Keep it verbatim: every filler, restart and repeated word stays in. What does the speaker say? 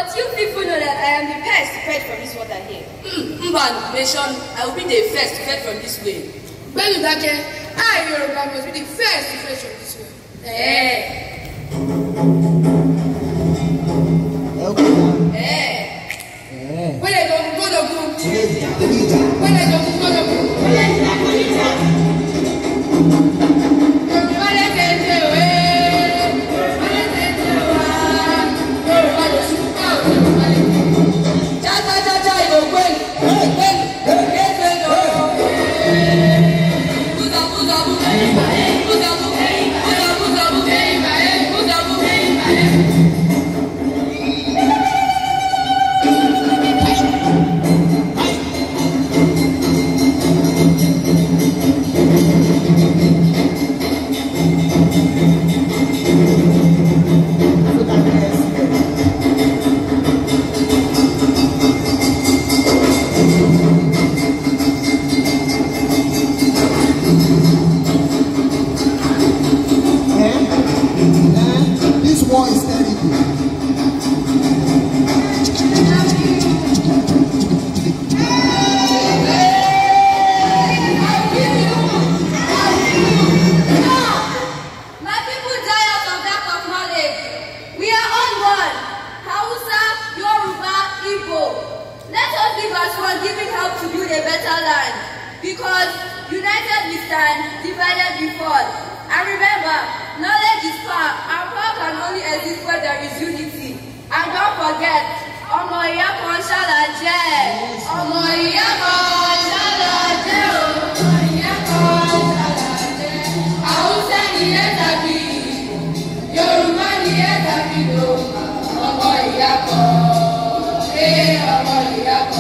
But you people know that I am the first to fetch from this water here. Hmm, Mban, mention, I will be the first to fetch from this way. Beludake, I, Yoruba, must be the first to fetch from this way. Eh. Eh. Eh. When I don't go to go. When I don't go to go. Because united we stand, divided we fall. And remember, knowledge is power, and power can only exist where there is unity. And don't forget, ọmọ ìyá kan ṣàlàjẹ́, ọmọ ìyá kan ṣàlàjẹ́, ọmọ ìyá kan ṣàlàjẹ́. Haúsá nìyẹn tàbí Yorùbá nìyẹn tàbí lò, ọmọ ìyá kan, ẹ ọmọ ìyá kan.